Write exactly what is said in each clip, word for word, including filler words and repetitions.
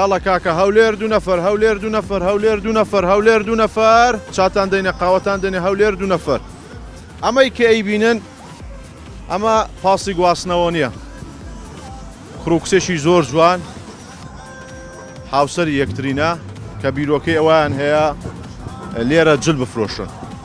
یاڵە کاکە هەولێر دوو نەفەر هەولێر دوو نەفەر هەولێر دوو نەفەر هەولێر دوو نەفەر چاتان دەینە قاوەتان دێنێ هەولێر دوو نەفەر ئەمەی کە ئەیبینن ئەمە پاسی گواستنەوە نییە کڕوکسێکی زۆر جوان هاوسەری یەکترینە کە بیرۆکەی ئەویان هەیە لێرە جل بفرۆشن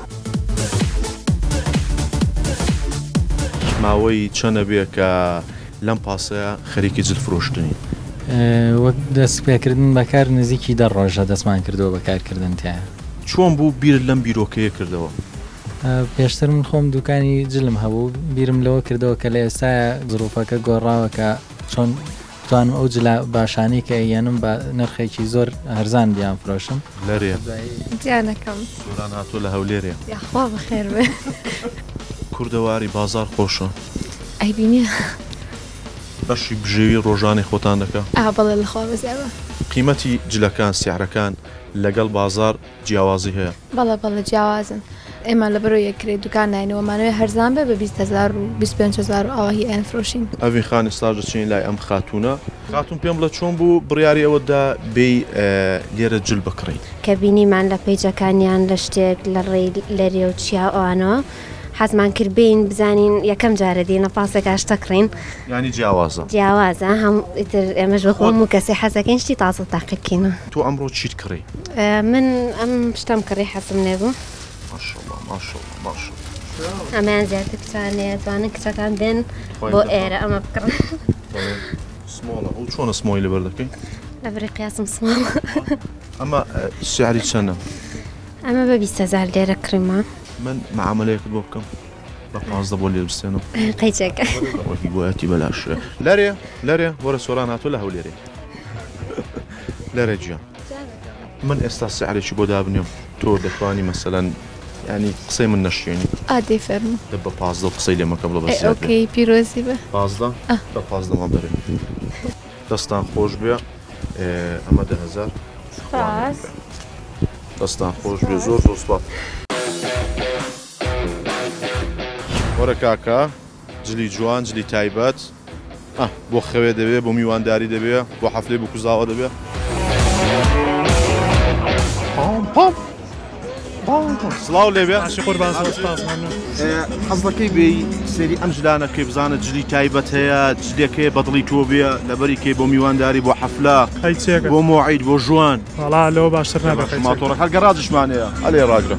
ماوەی چەنە بێ کە لەم پاسەیە خەریکی جل فرۆشتنی وەک دەست پێکردن بەکار نزیکی دە ڕۆژە دەستمان کردەوە بەکارکردن تایە چۆن بوو بیر لەم بیرۆکەیە کردەوە پێشتر من خۆم دوکانی جلم هەبوو بیرم لەوە کردەوە کە لە ئێستاە زروفەکە گۆڕاوە کە چۆن توانم ئەو جلا باشانی کە ئەیانم بە نرخێکی زۆر هەرزان بیان فرۆشم لەرێ جیانەکەم سۆران هاتۆ لە هەولێرێ یاخوا بەخێر بێ کوردەواری بازار خۆشە ئەیبینە بەشی بژێوی ڕۆژانی خۆتان دەکە ئا بەڵێ لەخوا بەزیابە قیمەتی جلەکان سیعرەکان لەگەڵ بازار جیاوازی هەیە بەڵێ بەڵێ جیاوازن ئێمە لە بەرەوە یەکرێت دوکان ناینەوەمانەوەی هەرزان بێ بە بیست هەزار و بیست و پێنج هەزار و ئاواهی ئەیان فرۆشین ئەوی خانی ساژ دەچین لای ئەم خاتونە خاتون پێم بڵە چۆن بوو بڕیاری ئەوەدا بێی لێرە جل بکڕین کە بینیمان لە پەیجەکانیان لە شتێک لە ڕێی لەرێ و چیا ئەوانەوە حەزمان کردبین بزانین یەکەم جارە دێنە پاسێک ئاشتەکڕین ینی جیاوازە جیاوازە هەم ئیتر ئێمەش بە خۆم و کەسی حەزەکەین شتی تازە تاقیبکەینە تۆ ئەمڕۆ چیت کڕی من ئەم شتم کڕی حەسم نێبوو ماشەڵڵا ماشەڵڵا ماشەڵڵا ئەمەیان زیاتر کچانێ توانن کچەکان بێن بۆ ئێرە ئەمە بکڕن سمۆڵە ئەو چۆنە سمۆی لەبەر دەکەین لە بڕی قیاسم سمۆڵ ئەمە سیعری چەندە ئەمە بە بیست هەزار لێرە کڕیمە من معاملەیەکت بۆ بکەم بە پانزدە بۆ لێ بستێنم قەیچێکە وەکی گوایەتی بەلاشە لەرێ لەرێ وەرە سۆران هاتۆ لە هەولێرێ لەرێ گیان من ئێستا سیعرێکی بۆ دابنێم تۆ دەتوانی مەسەلەن ینی قسەی من نەشێنی ئادێ فەرموو دە بە پازدە قسەی لێمەکە بڵە بەس ئۆکەی پیرۆزی بە پازدە بە پازدەمان بەرێ دەستان خۆش بێ ئەمە دە هەزار دەستان خۆش بێ زۆر زۆر سوپاس وەرە کاکە جلی جوان جلی تایبەت بۆ خەوێ دەبێ بۆ میوانداری دەبێ بۆ حەفلەی بۆ کوزاوە دەبێ سڵاو لێبێ حەز دەکەی بێ سێری ئەم جلانەکەی بزانە جلی تایبەت هەیە جلێکەیە بەدڵی تۆ بێ لەبەری کەی بۆ میوانداری بۆ حەفلە بۆ مۆعید بۆ ژوان وەڵا لەوە باشتر نابێت ماتۆڕە هەر گەڕاجشمان هەیە ئەلێ ڕاگرە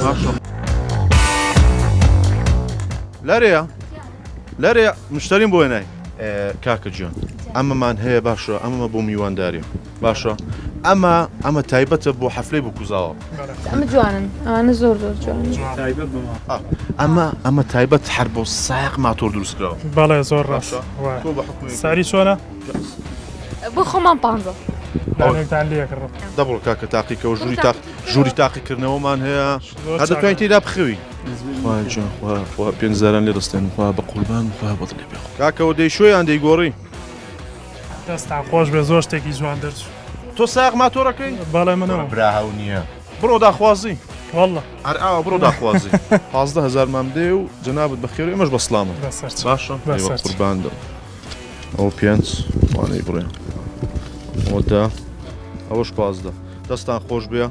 لەرەیە لەرێ مشتریم بۆ نای کاکە گیان ئەمەمان هەیە باشە ئەمەمە بۆ میوانداری باشە ئەمە ئەمە تایبەتە بۆ حەفلەی بۆ کوزاوە ئەمە جوانن ئەوانە زۆر زۆر جوان ئەمە ئەمە تایبەت هەر بۆ سایق ماتۆر دروستکراوە بەڵێ زۆر ڕاست ساری چۆنە بۆ خۆمان پانزە دەبڕ کاکە تاقیکەوە ژووری تاق ژووری تاقیکردنەوەمان هەیە هە دەتوانین تێدا بخەوی پێنج زاران لێ دەستێن خوا بە قوربان خوا بەدڵێ بێ کاکەەوە دەی شوۆیان دەیگۆڕی دەستان خۆش بێ زۆر شتێکی جوان دەرچوو تۆ ساق ماتۆڕەکەی بەڵێ منەوە براهاو نییە بڕۆ داخوازی وەڵڵا هەر ئاوە بڕۆ داخوازی پازدە هەزار مام دێ و جەنابەت بەخێر و ئێمەش بە سڵامە باشە قوربان دە ئەو پێنج وانەی بڕێ ئەوەدا ئەوەش پازدە دەستان خۆش بێ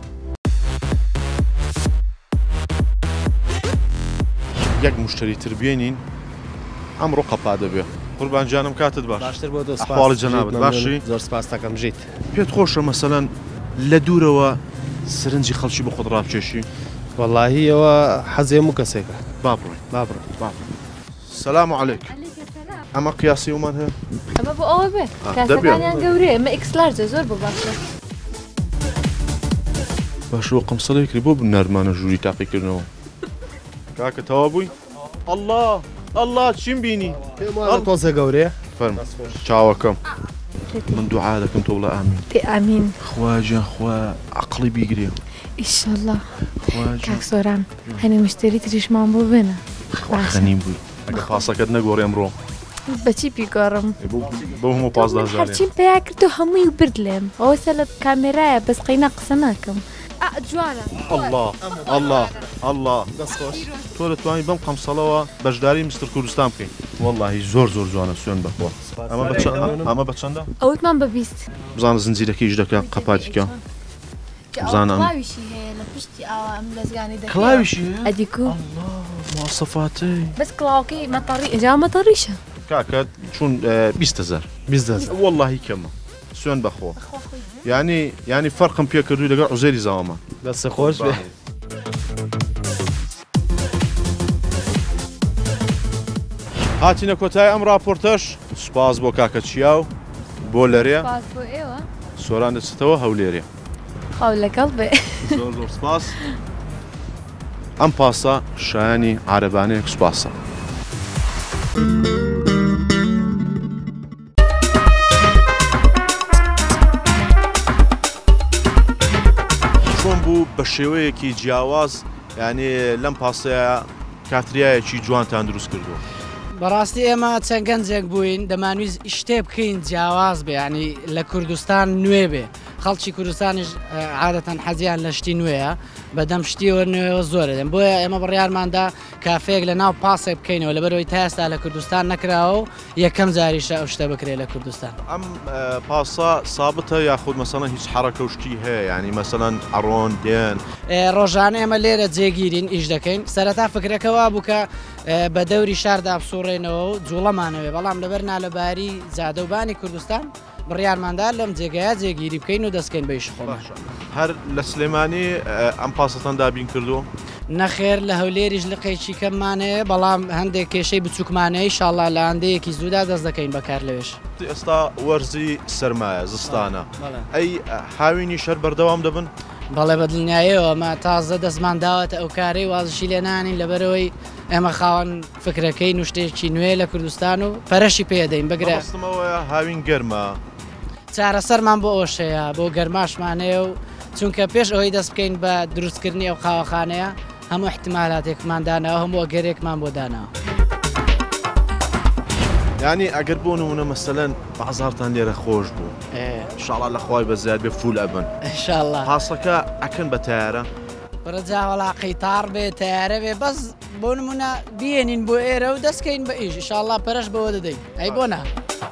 یەک مشتری تر بێنین ئەمڕۆ قەپا دەبێ قوربان جانم کاتت باش باشتر بۆ ئەحواڵی جەنابەت باشی زۆر سپاس دەکەم ژیت پێت خۆشە مەسەلەن لە دوورەوە سرنجی خەڵکی بە خۆت ڕابکێشی وەڵاهی ئەوە حەزێم و کەسێکە با بڕۆین با بڕۆ با سەلام عەلەیک ئەمە قیاسی ومان هەیە ئەمە بۆ ئەوە بێ کاسەکانیان گەورەیە ئەمە ئێکس لارجە زۆر بۆ باشە باشەوە قەمسەڵەیەکری بۆ بنەرمانە ژووری تاقیکردنەوە کاکە تەوا بووی ئەڵڵا ئەڵڵا چیم بینی تۆزە گەورەیە فەرمە چاوەکەم من دوعا دەکەم تۆ بڵە ئامین پێ ئامین خواجە خوا عەقڵی بیگرێ ئیشەڵڵا کاک سۆران هەنێ مشتری تریشمان بۆ بێنە خەنیم بووی ئەگە پاسەکەت نەگۆڕێ ئەمڕۆ بەچی پیگۆڕم بۆ هەموو پازدە هەزار هەرچیم پێیا کرد و هەمووی و برد لێم ئەوە سە لە کامێرایە بەس قەینا قسە ناکەم جوانە الله الله الله دەست خۆش تۆ دەتوانین بەم قەمسەڵەوە بەشداری مستر کوردستان بکەین والله زۆر زۆر جوانە سوێن بەخۆ ئەمە بە چەندە؟ ئەوتمان بەبیست بزانە زنجیرەکەیش دەکە قەپاتیکە بزانم کلاویشی هەیە لە پشتی ئاوا ئەم لەزگانی دەکە کلاویشی ئەدیکو مواصفاتی بەس کلااوەکەی مەتەڕی ئەجا مەتەڕیشە کاکە چون بیست هەزار بیست هەزار والله کەمە سوێن بەخۆ ینی ینی فەرقم پێ کردووی لەگەڵ عوزێری زاوامان دەستە خۆش بێ هاتینە کۆتای ئەم راپۆرتەش سوپاس بۆ کاکە چیاو بۆ لەرێ پاس بۆ ئێوە سۆران دەچێتەوە هەولێرێ خاو لەگەڵ بێ زۆر زۆر سپاس ئەم پاسە شایانی عارەبانەیەک سوپاسە چۆن بوو بە شێوەیەکی جیاواز یعنی لەم پاسەیە کاتریایەکی جوانتان دروست کردووە بەڕاستی ئێمە چەند گەنجێک بووین دەمانویست شتێ بکەین جیاواز بێ ینی لە کوردستان نوێ بێ خەڵکی کوردستانیش عادەتەن حەزیان لە شتی نوێیە بەدەم شتیەوە نوێەوە زۆرە دەم بۆیە ئێمە بڕیارماندا کافەیەک لە ناو پاسێک بکەینەوە لەبەرەوەی تا ئێستا لە کوردستان نەکراوە و یەکەم جاریشە ئەو شتە بکرێت لە کوردستان ئەم پاسە سابتە یاخود مەسەڵەن هیچ حرەکە و شتی هەیە ینی مەسەڵەن ئەڕۆن دێن ڕۆژانە ئێمە لێرە جێگیرین ئیش دەکەین سەرەتا فکرەکەوا بوو کە بە دەوری شاردا بسوڕێنەوە و جوڵەمانەوێ بەڵام لەبەر نالەباری زادەوبانی کوردستان بڕیارماندا لەم جێگەیە جێگیری بکەین و دەستکەین بە ئیش خۆمان هەر لە سلێمانی ئەم پاسەتان دابین کردووە نەخێر لە هەولێریش لقەیەکی کەممانەیە بەڵام هەندێک کێشەی بچووکمانەیە ئینشاڵڵا لە هەندەیەکی زوودا دەست دەکەین بەکار لەوێش ئێستا وەرزی سەرمایە زستانە ئەی هاوینی شەر بەردەوام دەبن بەڵێ بە دڵنیایەوە ئەمە تازە دەستمان داوەتە ئەو کارەی وازشی لێ نانین لەبەرەوەی ئێمە خاوەن فکرەکەی نوشتێکی نوێ لە کوردستان و پەرەشی پێدەین بگرێ هاوین گەرمە چارەسەرمان بۆ ئەوشەیە بۆ گەرماشمانەیە و چونکە پێش ئەوەی دەست بکەین بە دروستکردنی ئەو قاوەخانەیە هەموو احتیمالاتێکماندانەوە هەموو ئەگەرێکمان بۆ داناوە ینی ئەگەر بۆ نمونە مەسەلەن بازارتان لێرە خۆش بوو ئینشاڵڵا لە خوای بەزیاد بێ فول ئەبن ئینشاڵڵا پاسەکە ئەکەن بە تیارە بڕجا وەڵاقی تار بێ تیارە بێ بەس بۆ نمونە بێنین بۆ ئێرە و دەستکەین بە ئیش ئینشاڵڵا پەرەش بەوە دەدەین ئەی بۆ نا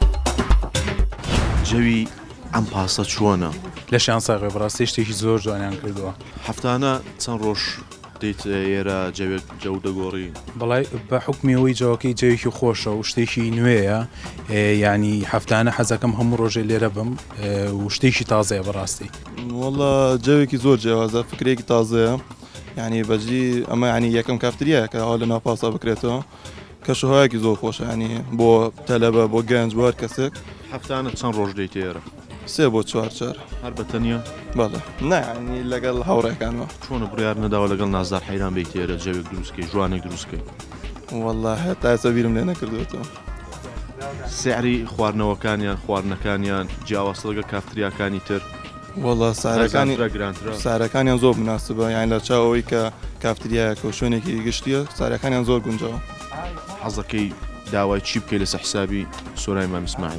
جەوی ئەم پاسە چۆنە لە شانساغێ بڕاستی شتێکی زۆر جوانیان کردووە هەفتانە چەند ڕۆژ دەیت ئێرە جەوێت جەو دەگۆڕی بەڵای بە حکمیەوەی جەوەکەی جەوێکی خۆشە و شتێکی نوێیە ینی هەفتانە حەزەکەم هەموو ڕۆژێ لێرە بم و شتێکی تازەیە بەڕاستی وەڵا جەوێکی زۆر جیاوازە فکرێکی تازەیە ینی بەجی ئەمە ینی یەکەم کافتریە کە ئەو لە ناو پاسە بکرێتەوە کەشوهایەکی زۆر خۆشە ینی بۆ تەلەبە بۆ گەنج بۆ هەر کەسێک هەفتانە چەند ڕۆژ دەیت ئێرە سێ بۆ چوار چار هەر بەتەنیە بەڵێ نانی لەگەڵ هاوڕێکانەوە چۆنە بڕیار نەداوە لەگەڵ نازدار حەیران بیت ئێرە جەوێک دروستکەی جوانێک دروستکەی وەڵا هەتا ئێستا بیرم لێ نەکردوێتەوە سعری خواردنەوەکانیان خواردنەکانیان جیاوازە لەگە کافتریاکانی تر وەڵا سارەکانی سارەکانیان زۆر مناسبە یان لە چاوەوەی کە کافتریایەکە و شوێنێکی گشتیە سارەکانیان زۆر گونجەوە حەزەکەی داوای چی بکەی لەسەر حسابی سۆرای مام ئیسماعیل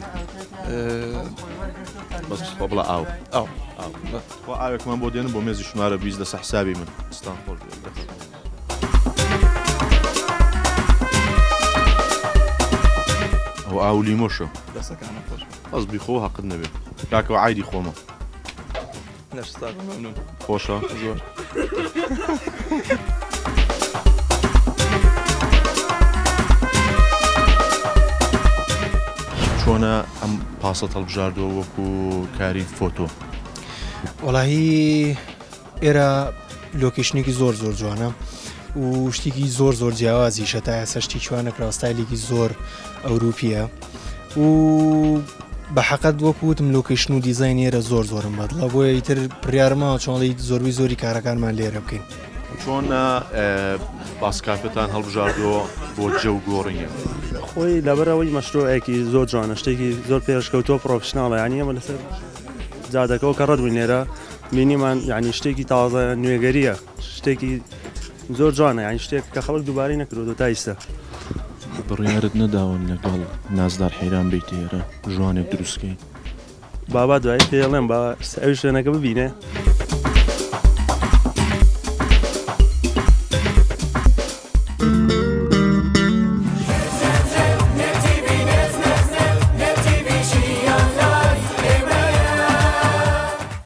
بەس بڵە ئاو ئاو ئاوێکمان بۆ دێنم بۆ مێزی ژمارە بیست لەسەر حسابی من ستان خۆش ئەو ئاو لیمۆشە دەستەکانە خۆش بەس بیخۆ حەقت نەبێت کاکەوە عایدی خۆمە خۆشە زۆر چۆنە ئەم پاسە هەڵبژاردەوە وەکو کاری فۆتۆ وەڵاهی ئێرە لۆکیشنێکی زۆر زۆر جوانە و شتێکی زۆر زۆر جیاوازیشە تا ئێستا شتی چوانەکراوە ستایلێکی زۆر ئەوروپیە و بە حەقەت وەکوتم لۆکیشن و دیزاین ئێرە زۆر زۆرم بەدڵە بۆیە ئیتر بڕیارمەوە چۆنڵی زۆربەی زۆری کارەکانمان لێرە بکەین چۆنە باسکاپتان هەڵبژاردەوە بۆ جەو گۆڕینە خۆی لەبەرەوەی مەشروعێکی زۆر جوانە شتێکی زۆر پێشکەوتۆ پرۆفشناڵە یعنی ئەمە لەسەر جادەکەەوە کە ڕەت بووین لێرە بینیمان یعنی شتێکی تازە نوێگەریە شتێکی زۆر جوانە یعنی شتێک کە خەڵک دووبارەی نەکردو تا ئیستا بڕیارت نەداون لەگەڵ نازدار حەیران بیت ئێرە ژوانێک دروستکەین بابا دوای پێڵێم با ئەو شوێنەکە ببینێ